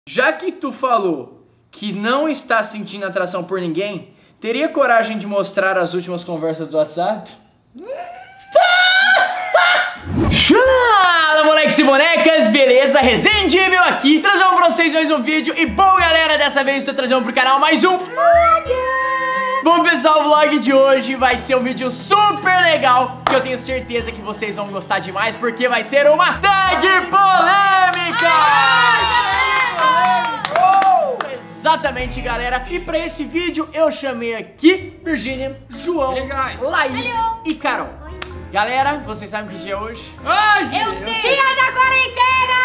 Já que tu falou que não está sentindo atração por ninguém, teria coragem de mostrar as últimas conversas do WhatsApp? Fala, moleques e bonecas, beleza? Resendível aqui, trazendo pra vocês mais um vídeo. E bom, galera, dessa vez estou trazendo pro canal mais um vlog. Bom, pessoal, o vlog de hoje vai ser um vídeo super legal, que eu tenho certeza que vocês vão gostar demais, porque vai ser uma tag polêmica! Exatamente, galera. E pra esse vídeo eu chamei aqui Virgínia, João, Laís e Carol. Galera, vocês sabem que dia é hoje? Eu sei! Dia da quarentena!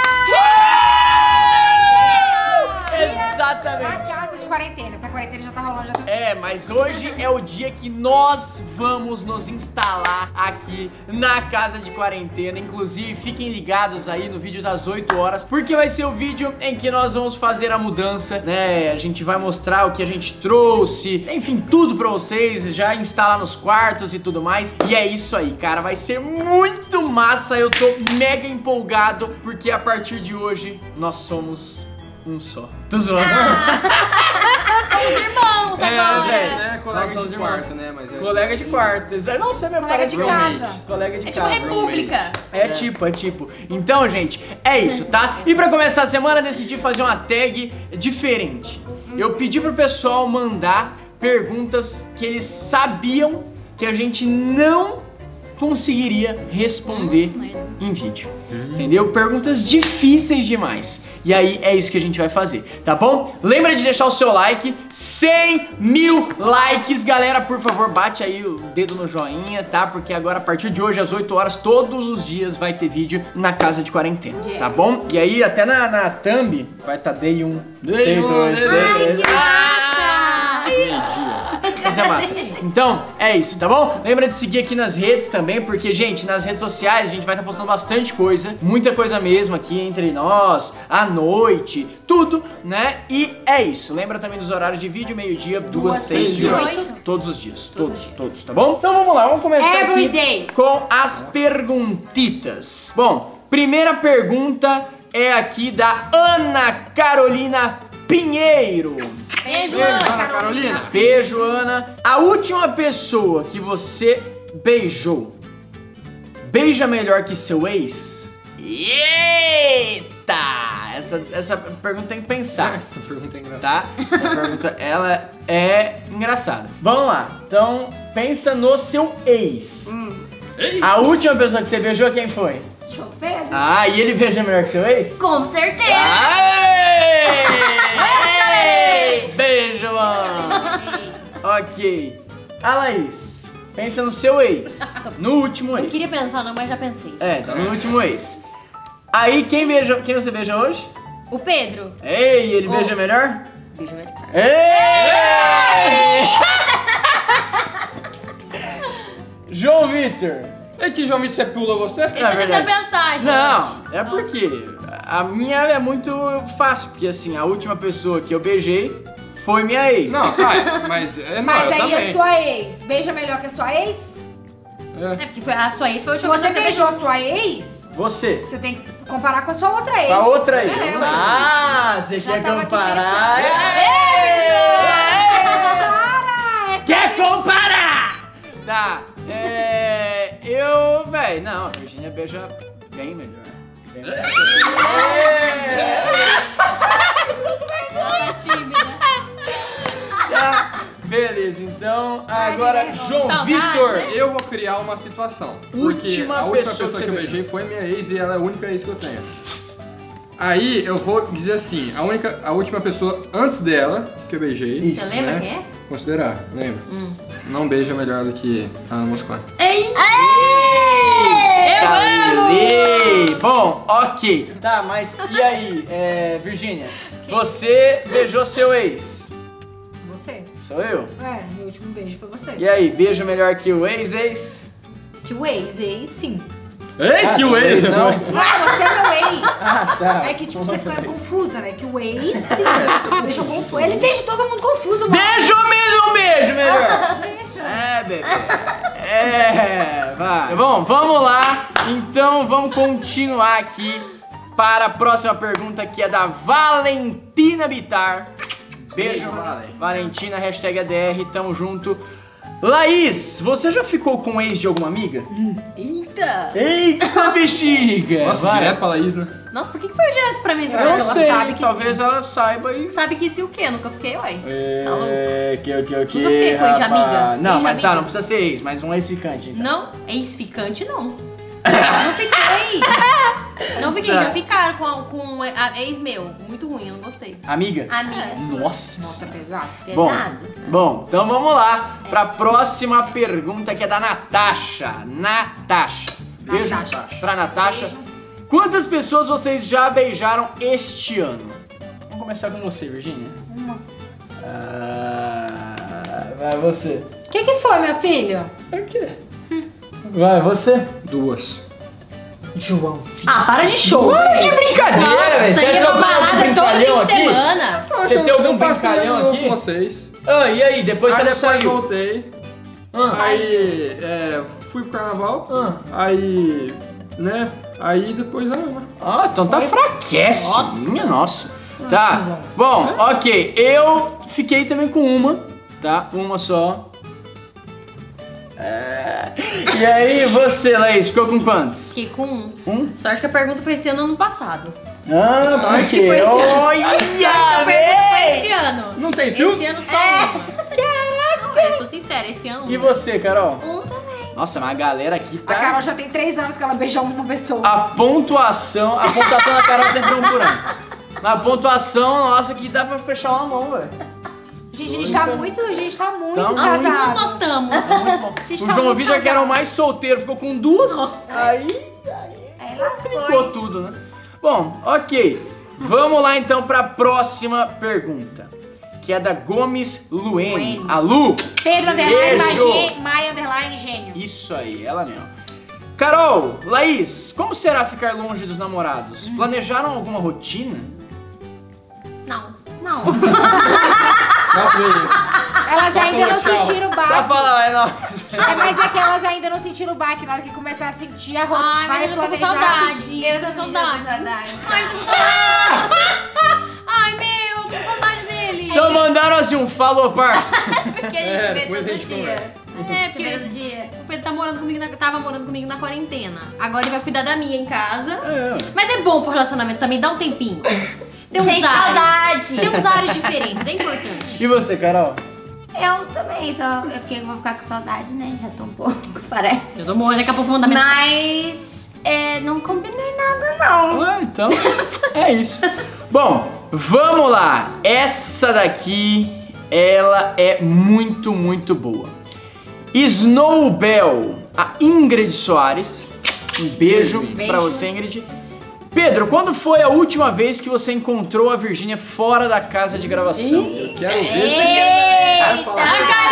Exatamente. A casa de quarentena, porque a quarentena já tá rolando, já tá... É, mas hoje é o dia que nós vamos nos instalar aqui na casa de quarentena. Inclusive, fiquem ligados aí no vídeo das 8 horas, porque vai ser o vídeo em que nós vamos fazer a mudança, né? A gente vai mostrar o que a gente trouxe, enfim, tudo pra vocês, já instalar nos quartos e tudo mais. E é isso aí, cara, vai ser muito massa. Eu tô mega empolgado, porque a partir de hoje nós somos um só. Tô zoando. Somos irmãos agora. Né? Colega somos de irmãos. quarto, né? Mas é Colega de quarto. Nossa, é mesmo. Colega de casa. Colega de É casa. tipo república. É tipo. Então, gente, é isso, tá? E pra começar a semana, decidi fazer uma tag diferente. Eu pedi pro pessoal mandar perguntas que eles sabiam que a gente não conseguiria responder em vídeo, entendeu? Perguntas difíceis demais. E aí é isso que a gente vai fazer, tá bom? Lembra de deixar o seu like, 100 mil likes, galera, por favor, bate aí o dedo no joinha, tá? Porque agora a partir de hoje às 8 horas, todos os dias vai ter vídeo na casa de quarentena, tá bom? E aí até na thumb vai estar Day 1, Day 2, Day 3. Mas é massa. Então, é isso, tá bom? Lembra de seguir aqui nas redes também, porque, gente, nas redes sociais a gente vai estar postando bastante coisa, muita coisa mesmo aqui entre nós, à noite, tudo, né? E é isso. Lembra também dos horários de vídeo, meio-dia, 2, 6 e 8. Todos os dias, todos, tá bom? Então vamos lá, vamos começar aqui com as perguntitas. Bom, primeira pergunta é aqui da Ana Carolina Pinheiro. Beijo, Ana Carolina. Beijo, Ana. A última pessoa que você beijou, beija melhor que seu ex? Eita! Essa pergunta tem que pensar. Essa pergunta é engraçada. Tá? Essa pergunta, ela é engraçada. Vamos lá. Então, pensa no seu ex. A última pessoa que você beijou, quem foi? Pedro. Ah, e ele beija melhor que seu ex? Com certeza. Beijo, mano. Ok. A Laís, pensa no seu ex. No último ex. Não queria pensar não, mas já pensei. É, tá no último ex. Aí, quem você beija hoje? O Pedro. Ei, ele beija melhor? Beijo melhor. Ei! João Vitor. É que João Vitor, você pula você? Ele tá tentando pensar, gente. Não, é porque a minha é muito fácil, porque assim, a última pessoa que eu beijei foi minha ex. Não, tá, mas não, Mas eu aí também. a sua ex beija melhor que a sua ex? É porque a sua ex foi o Se você beijou a sua ex, Você. você tem que comparar com a sua outra ex. Com a outra ex. É, Ah, você Já quer tava aqui comparar? Para! Quer comparar? Tá, véi, não, a Virgínia beija bem melhor. Bem melhor. Tá tímida. Tá, beleza, então agora João Saudade, Vitor. né? Eu vou criar uma situação. Porque Última a última pessoa pessoa que que eu você beijei foi minha ex e ela é a única ex que eu tenho. Aí eu vou dizer assim, a última pessoa antes dela que eu beijei. Isso. Você lembra né? quem é? Considerar, lembra? Não beija melhor do que a Ana Moscone. Ei! Tá, bom, ok. Tá, mas e aí, Virgínia? Você beijou seu ex? Você? Sou eu? É, meu último beijo foi você. E aí, beijo melhor que o ex-ex? Que o ex, sim. Ei, que o ex! não? Não, você é meu ex. Ah, tá. É que tipo, você fica confusa, né? Que o ex, sim. Deixa confuso. Ele deixa todo mundo confuso, mano. Beijo mesmo, beijo melhor. Deixa. É, bebê. Vai. Bom, vamos lá. Então, vamos continuar aqui para a próxima pergunta, que é da Valentina Bitar. Beijo, Valentina, hashtag ADR, tamo junto. Laís, você já ficou com o ex de alguma amiga? Eita! Eita, bexiga! Nossa, direto pra Laís, né? Nossa, por que foi direto pra mim? Eu acho não que ela sei, sabe que talvez ela saiba e... Sabe que se o quê? Nunca fiquei, uai. Tá louco? Que, Nunca fiquei com ex de amiga. Não, Ex de mas tá, amiga. não precisa ser ex, mas um ex-ficante, então. Não, ex-ficante não. Não fiquei. Não fiquei, Tá. já ficaram com a ex meu. Muito ruim, eu não gostei. Amiga? Amiga. Nossa. Nossa, pesado. Bom, então vamos lá pra próxima pergunta, que é da Natasha. Natasha. Beijo Natasha. pra Natasha. Beijo. Quantas pessoas vocês já beijaram este ano? Vamos começar com você, Virgínia. Vai você. O que foi, meu filho? O quê? Vai, você. 2. João. Ah, para de show. De brincadeira, velho. Você acha que eu uma tenho algum balada todo brincalhão fim de aqui? semana. Você tem algum brincalhão com aqui? vocês. Ah, e aí? Depois Aí você depois saiu. voltei. Ah. Aí fui pro carnaval. Aí, né? Aí depois Ah, então tá fraquíssimo. Minha nossa. Tá. Bom, ok. Eu fiquei também com uma, tá? Uma só. E aí, você, Laís, ficou com quantos? Fiquei com um. Um? Sorte que a pergunta foi esse ano passado. Ah, Sorte porque... que foi esse ano. Olha, Sorte que a pergunta foi esse véi! ano. Não tem fio? Esse ano só uma. Caraca! Eu sou sincera, esse ano E uma. você, Carol? Um também. Nossa, mas a galera aqui A Carol tá... já tem 3 anos que ela beijou uma pessoa. A pontuação da Carol sempre é um por ano. Na pontuação, nossa, que dá pra fechar uma mão, velho. Gente, a gente tá muito Tamo Nossa, casado. como nós estamos? Muito bom. Gente, O tá João muito Vitor, que era o casado. mais solteiro, ficou com 2. Nossa. Aí Lascou, ficou hein? tudo, né? Bom, ok. Vamos lá então pra próxima pergunta, que é da Gomes Luene. Luene. A Lu. Pedro underline, Beijo. Maia underline, gênio. Isso aí, ela mesma. Carol, Laís, como será ficar longe dos namorados? Planejaram alguma rotina? Não. Não. Só veio. Elas ainda não tchau. sentiram o Só baque. fala, vai não. Mas é que elas ainda não sentiram o baque. Na hora que começar a sentir a roupa, Ai, mas eu tô com planejar saudade. tudinho. Eu tô com saudade. saudade. Ai, tô com saudade. Ai, meu, tô com saudade dele. Só mandaram assim um falou, parça. Porque a gente vê depois a todo gente dia. conversa. É, porque Todo dia. o Pedro tá morando comigo tava morando comigo na quarentena. Agora ele vai cuidar da minha em casa. É. Mas é bom pro relacionamento também, dá um tempinho. Tem uns Sem ares. saudade. Tem uns ares diferentes, é importante. E você, Carol? Eu também, só é porque eu vou ficar com saudade, né? Já tô um pouco, parece. Eu tô morrendo, daqui a pouco vou mandar mensagem. Mas não combinei nada, não. Ah, então é isso. Bom, vamos lá. Essa daqui, ela é muito, muito boa. Snowbell, a Ingrid Soares. Um beijo pra você, Ingrid. Pedro, quando foi a última vez que você encontrou a Virgínia fora da casa de gravação? Eu quero ver se Eita! falar.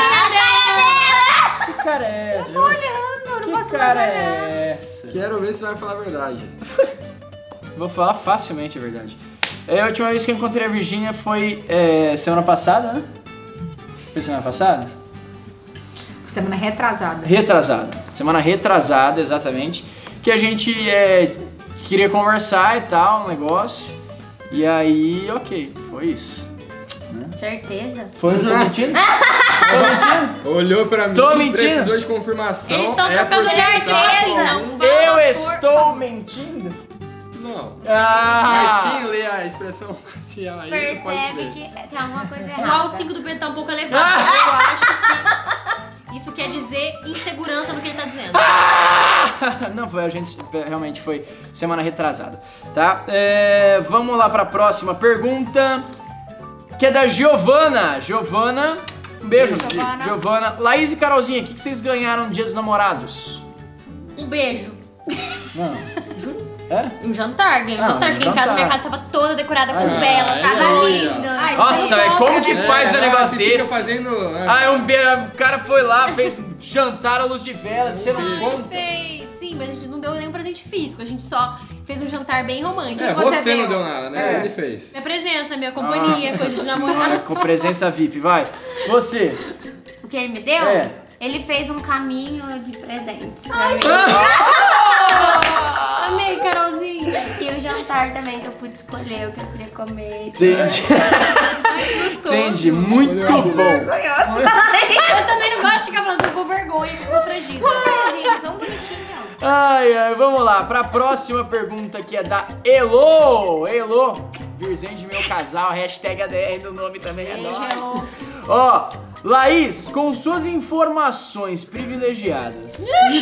Que cara é essa? Olhando, não Que posso cara mais olhar. é essa? Quero ver se vai falar a verdade. Vou falar facilmente a verdade. A última vez que eu encontrei a Virgínia foi semana passada, né? Foi semana passada? Semana retrasada. Retrasada. Semana retrasada, exatamente. Que a gente queria conversar e tal, um negócio. E aí, ok, foi isso. Certeza? Foi, não tô mentindo? Tô mentindo? Olhou pra mim, Tô mentindo? precisou de confirmação. Eles estão trocando porque de artista, tá não. com- Eu Fala, estou mentindo? Não. Ah! Mas quem lê a expressão facial aí não pode Percebe ver. que tem alguma coisa O errada. AU5 do Pedro tá um pouco elevado. Eu acho que isso quer dizer insegurança no que ele tá dizendo. Não, foi, a gente realmente foi semana retrasada, tá? Vamos lá pra próxima pergunta, que é da Giovana. Giovana, um beijo, Giovana. Giovana. Laís e Carolzinha, o que vocês ganharam no Dia dos Namorados? Um beijo. Não, é? Um jantar, ganhei um Ah, jantar. um Cheguei em casa, jantar. minha casa tava toda decorada com Ah, velas, aí, sabe? Tava aí, lindo. Ai, Nossa, velho, como que faz um negócio você desse? Fica fazendo... O cara foi lá, fez jantar à luz de velas, você não conta? Fez. Sim, mas a gente não deu nenhum presente físico. A gente só fez um jantar bem romântico. você você não deu? deu nada, né? É. Ele fez. Minha presença, minha companhia, Nossa coisa de senhora, namorado. com presença VIP, vai. Você. O que ele me deu? É. Ele fez um caminho de presentes pra Ah! mim. Amei, Carolzinha. E o jantar também que eu pude escolher o que eu queria comer. Entendi. Entendi, muito bom. Vergonhoso. Eu também não gosto de ficar falando, tô com vergonha, tô constrangida. Ai, gente, tão bonitinho. Ai, vamos lá, pra próxima pergunta que é da Elo. Elo, virgem de meu casal, hashtag ADR do nome também é nóis. Ó, Laís, com suas informações privilegiadas,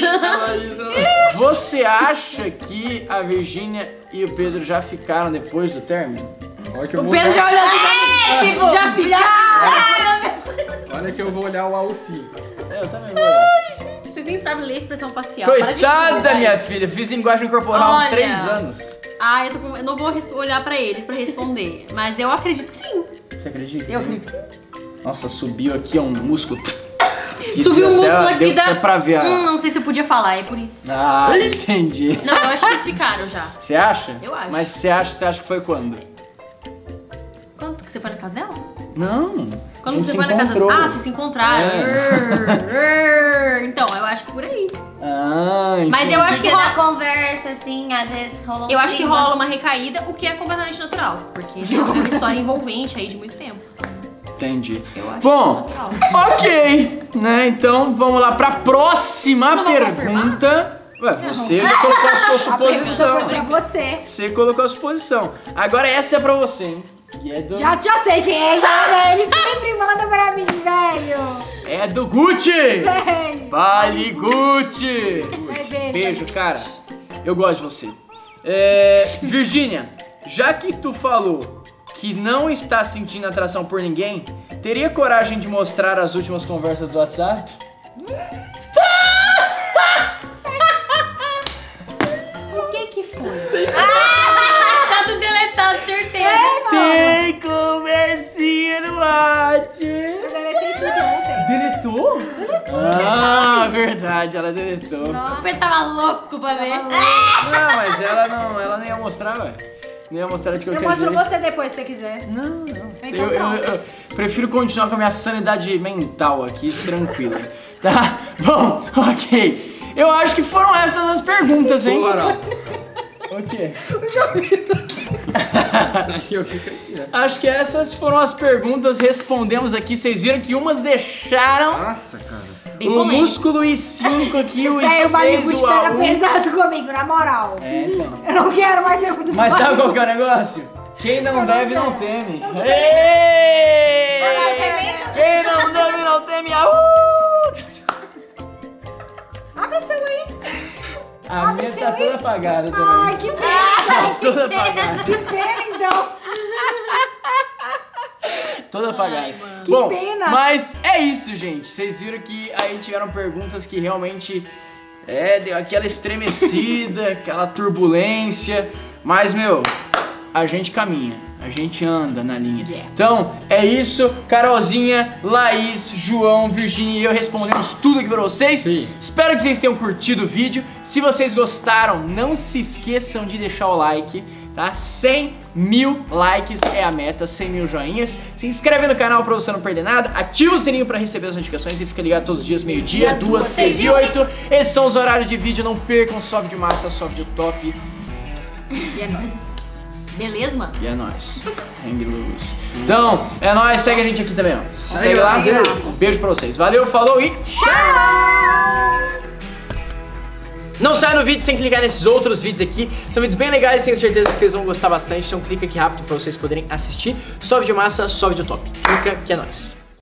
você acha que a Virgínia e o Pedro já ficaram depois do término? Olha que eu O vou Pedro já olhou assim, tipo, já ficaram. Olha que eu vou olhar o AUC. Eu também vou olhar. Vocês nem sabem ler expressão facial. Para de Coitada, xingar, minha gente. filha, fiz linguagem corporal há Olha. 3 anos. Ah, eu não vou olhar pra eles pra responder. Mas eu acredito que sim. Você acredita? Eu acredito que sim. Nossa, subiu aqui um músculo. Subiu um músculo Deu aqui da... até pra ver a... Não sei se eu podia falar, é por isso. Ah, entendi. Não, eu acho que eles ficaram já. Você acha? Eu acho. Mas você acha que foi quando? Quando que você foi na casa dela? Não. Quando a gente você se foi na casa encontrou. dela? Ah, vocês se encontraram. Então, eu acho que por aí. Ah, entendi. Mas eu acho que Porque na rola... conversa, assim, às vezes rolou Eu acho que clima. rola uma recaída, o que é completamente natural. Porque já é uma história envolvente aí de muito tempo. Entendi. Eu acho Bom, natural. ok, né? Então vamos lá pra próxima Não vão pergunta. Ué, você já colocou a sua suposição. Foi pra você. Você colocou a suposição. Agora essa é pra você, hein? E é do, Já sei quem é, já, ele sempre manda pra mim, velho. é do Gucci! Velho. Vale Gucci! Beijo, cara. Eu gosto de você. Virgínia, já que tu falou que não está sentindo atração por ninguém, teria coragem de mostrar as últimas conversas do WhatsApp? O que foi? Tá tudo deletado, certeza. Tem conversinha no WhatsApp! Eu deletei tudo ontem. Deletou? Ah, verdade, ela deletou. O Pedro tava louco pra ver. Não, mas ela não ia mostrar, ué. Não ia mostrar de Eu qualquer mostro jeito. pra você depois, se você quiser. Não. Então Eu prefiro continuar com a minha sanidade mental aqui, tranquila. Tá? Bom, ok. Eu acho que foram essas as perguntas, hein? Bora. O quê? Aí eu fico assim, ó. Acho que essas foram as perguntas, respondemos aqui. Vocês viram que umas deixaram Nossa, cara. Bem o polêmico. músculo I5 aqui, o Aí o I6, Barigude o pega A1. pesado comigo, na moral. É, então. Eu não quero mais pergunta do Mas sabe Barigude. qual que é o negócio? Quem não não deve não quero. teme. Ei! quero. Quem não deve não teme. Abre o seu aí. A Abre minha seu tá aí. toda apagada também. Ai, que pena. Toda apagada. Que pena, então. Toda apagada. Ai, mano. Bom, Que pena. mas é isso, gente. Vocês viram que aí tiveram perguntas que realmente deu aquela estremecida, aquela turbulência. Mas, meu, a gente caminha, a gente anda na linha. Então, é isso. Carolzinha, Laís, João, Virgínia e eu respondemos tudo aqui pra vocês. Sim. Espero que vocês tenham curtido o vídeo. Se vocês gostaram, não se esqueçam de deixar o like, tá? 100 mil likes é a meta, 100 mil joinhas. Se inscreve no canal pra você não perder nada. Ativa o sininho pra receber as notificações e fica ligado todos os dias, meio-dia, 2, 6 e 8. Esses são os horários de vídeo. Não percam, só vídeo massa, só vídeo top. E é nóis. Beleza, mano? E é nóis. Hang loose. Então, é nóis. Segue a gente aqui também, ó. Segue lá. segue lá. Um beijo pra vocês. Valeu, falou e não sai no vídeo sem clicar nesses outros vídeos aqui. São vídeos bem legais, tenho certeza que vocês vão gostar bastante. Então clica aqui rápido pra vocês poderem assistir. Só vídeo massa, só vídeo top. Clica que é nóis.